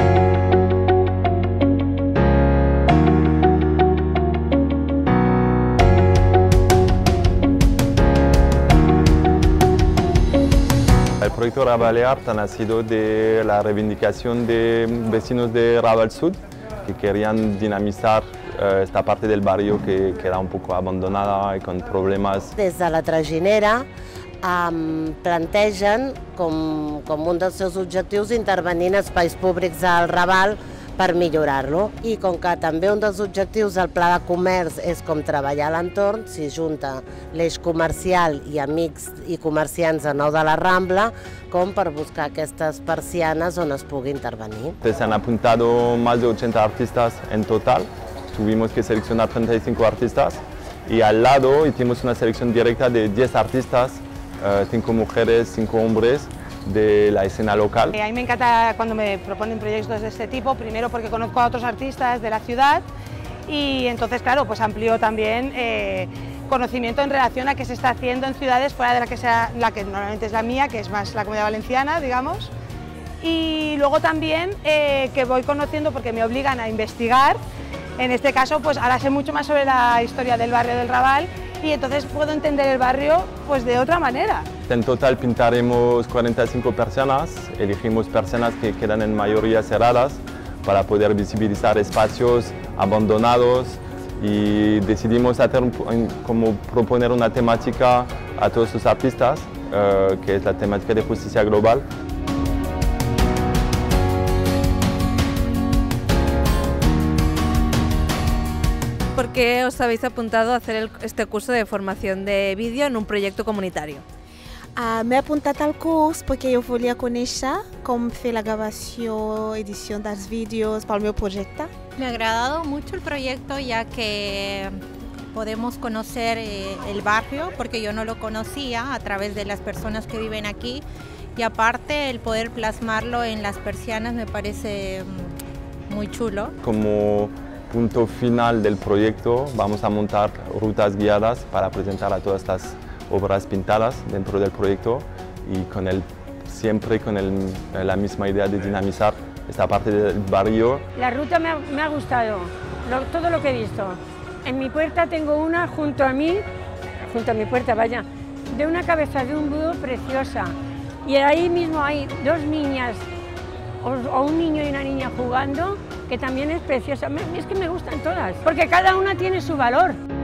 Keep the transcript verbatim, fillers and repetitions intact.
El proyecto Raval Art ha nacido de la reivindicación de vecinos de Raval Sud que querían dinamizar eh, esta parte del barrio que queda un poco abandonada y con problemas. Des de la Traginera um, plantegen com, com un dels seus objectius intervenir en espais públics al Raval per millorar-lo. I com que també un dels objectius del Pla de Comerç és com treballar a l'entorn, s'hi junta l'eix comercial i amics i comerciants de nou de la Rambla, com per buscar aquestes persianes on es pugui intervenir. Se han apuntado más de ochenta artistas en total, tuvimos que seleccionar treinta y cinco artistas y al lado hicimos una selección directa de diez artistas, cinco mujeres, cinco hombres, de la escena local. A mí me encanta cuando me proponen proyectos de este tipo, primero porque conozco a otros artistas de la ciudad y entonces, claro, pues amplío también eh, conocimiento en relación a qué se está haciendo en ciudades fuera de la que, sea, la que normalmente es la mía, que es más la Comunidad Valenciana, digamos. Y luego también eh, que voy conociendo porque me obligan a investigar. En este caso, pues ahora sé mucho más sobre la historia del barrio del Raval y entonces puedo entender el barrio pues de otra manera. En total pintaremos cuarenta y cinco persianas, elegimos persianas que quedan en mayoría cerradas para poder visibilizar espacios abandonados y decidimos hacer como proponer una temática a todos los artistas, eh, que es la temática de justicia global. ¿Por qué os habéis apuntado a hacer el, este curso de formación de vídeo en un proyecto comunitario? Uh, M'he apuntat al curs perquè jo volia conèixer com fer la gravació, edició dels vídeos pel meu projecte. Me ha agradado mucho el proyecto ya que podemos conocer eh, el barrio porque yo no lo conocía a través de las personas que viven aquí y aparte el poder plasmarlo en las persianas me parece muy chulo. Como punto final del proyecto vamos a montar rutas guiadas para presentar a todas estas obras pintadas dentro del proyecto y con el, siempre con el, la misma idea de dinamizar esta parte del barrio. La ruta me ha, me ha gustado, lo, todo lo que he visto. En mi puerta tengo una junto a mí, junto a mi puerta, vaya, de una cabeza de un búho preciosa. Y ahí mismo hay dos niñas, o, o un niño y una niña jugando, que también es preciosa. Es que me gustan todas, porque cada una tiene su valor.